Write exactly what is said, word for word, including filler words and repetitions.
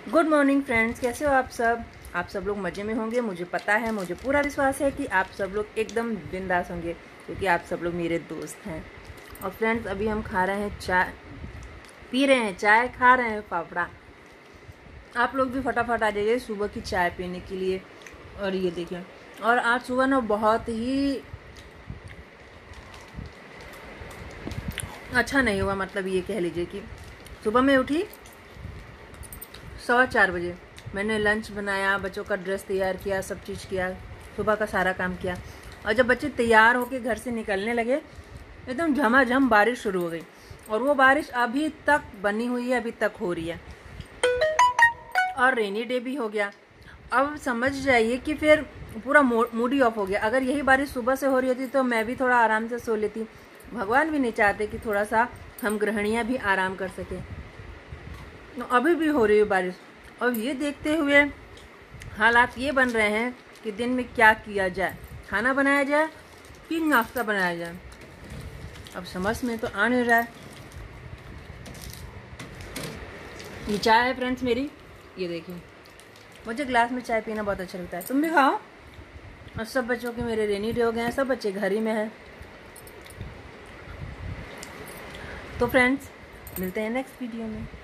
Good morning friends, कैसे हो आप सब। आप सब लोग मज़े में होंगे, मुझे पता है। मुझे पूरा विश्वास है कि आप सब लोग एकदम बिंदास होंगे क्योंकि आप सब लोग मेरे दोस्त हैं। और फ्रेंड्स, अभी हम खा रहे हैं चाय, पी रहे हैं चाय, खा रहे हैं फाफड़ा। आप लोग भी फटाफट आ जाइए सुबह की चाय पीने के लिए। और ये देखिए, और आज सुबह ना बहुत ही अच्छा नहीं हुआ। मतलब ये कह लीजिए कि सुबह में उठी सवा चार बजे, मैंने लंच बनाया, बच्चों का ड्रेस तैयार किया, सब चीज़ किया, सुबह का सारा काम किया। और जब बच्चे तैयार होके घर से निकलने लगे, एकदम झमाझम बारिश शुरू हो गई। और वो बारिश अभी तक बनी हुई है, अभी तक हो रही है। और रेनी डे भी हो गया। अब समझ जाइए कि फिर पूरा मूड ही ऑफ हो गया। अगर यही बारिश सुबह से हो रही होती तो मैं भी थोड़ा आराम से सो लेती। भगवान भी नहीं चाहते कि थोड़ा सा हम गृहिणियाँ भी आराम कर सकें। अभी भी हो रही है बारिश। और ये देखते हुए हालात ये बन रहे हैं कि दिन में क्या किया जाए, खाना बनाया जाए कि नाश्ता बनाया जाए। अब समझ में तो आ नहीं रहा है। ये चाय है फ्रेंड्स मेरी, ये देखिए। मुझे ग्लास में चाय पीना बहुत अच्छा लगता है, तुम भी खाओ। और सब बच्चों के मेरे रेनी डे हो गए हैं, सब बच्चे घर ही में हैं। तो फ्रेंड्स, मिलते हैं नेक्स्ट वीडियो में।